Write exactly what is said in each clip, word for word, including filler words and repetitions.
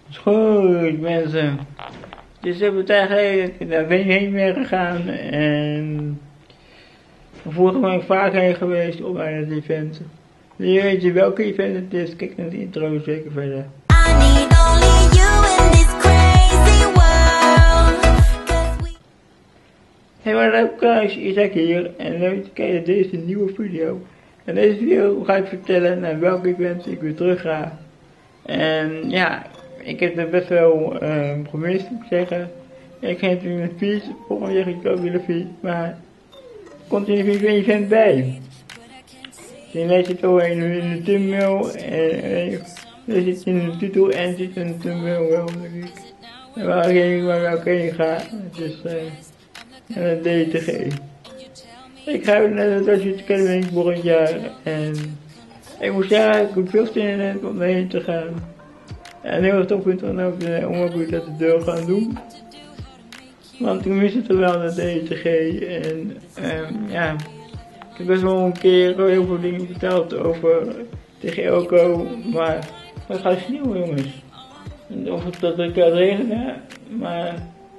Is goed, mensen. Dus ik heb een tijd geleden, daar ben ik heen mee gegaan en vroeger ben ik vaak heen geweest op aan het event. Je weet je welke event het is, kijk naar de intro zeker verder. I need only you in this crazy world. 'Cause we... Hey, wat up guys, Isaac hier en leuk te kijken naar deze nieuwe video. In deze video ga ik vertellen naar welk event ik weer terug ga. En ja, ik heb er best wel uh, gemist, moet ik zeggen. Ik ga natuurlijk een fiets, volgende week ik ook weer een fiets, maar komt er een event bij. Dan lees ik al in, in de thumbnail en er zit in de titel en zit in de thumbnail wel natuurlijk. En waar ik maar welke heen ga, het is uh, naar de D T G. Ik ga naar de Dutch Academy volgend jaar en ik moet zeggen, ik heb veel zin in het om daarheen te gaan. En heel erg tof vind ik dan ook om ook weer dat de deur gaan doen. Want ik mis het er wel naar de D T G en um, ja, ik heb best wel een keer heel veel dingen verteld over tegen Elko, maar het gaat sneeuw jongens. Of het dat ik gaat regenen, maar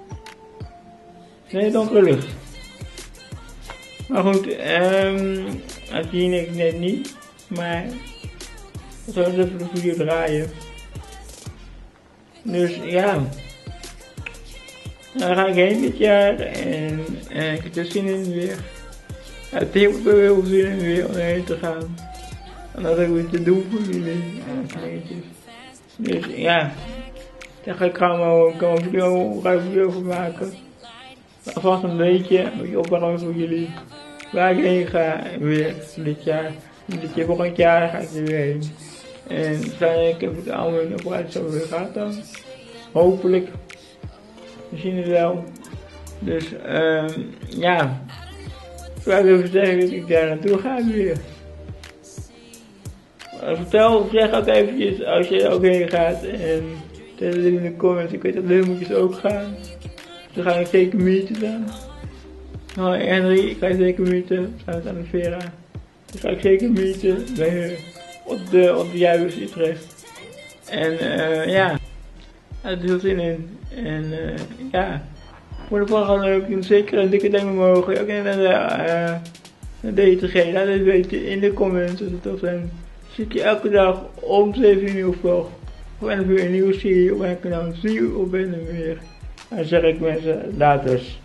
nee, donkere lucht. Maar goed, um, dat zie ik net niet, maar ik zal eens even de video draaien. Dus ja, daar ga ik heen dit jaar en uh, ik heb er zin in weer. Ja, ik heb heel veel zin in weer om heen te gaan. En dat heb ik weer te doen voor jullie. Dus ja, daar ga ik gewoon een video, ga een video voor maken. Alvast een beetje, een beetje opwarmen voor jullie. Waar ik heen ga weer dit jaar. Dit jaar volgend jaar ga ik er weer heen. En waarschijnlijk heb ik allemaal op uit zo weer gaat dan. Hopelijk. We zien het wel. Dus um, ja. Ik wil even zeggen dat ik daar naartoe ga weer. Maar vertel, zeg ook eventjes als je er ook heen gaat. En zet het in de comments. Ik weet dat Leeuwmoetjes ook gaan. Dan ga ik zeker meeten dan. Oh Henry, ik ga zeker meeten. Samen aan de Vera. Dan ga ik zeker meeten bij op de, op de Juist Utrecht. En uh, ja, het is heel zin in. En uh, ja, voor de volgende leuk doen. Zeker een dikke duim omhoog. Ook naar de, uh, de D T G. Laat het weten in de comments. Dat het tof zijn. Zit je elke dag om zeven uur vlog. Of en weer een nieuwe serie op mijn kanaal. Zie je op en weer. Dan zeg ik mensen, laters.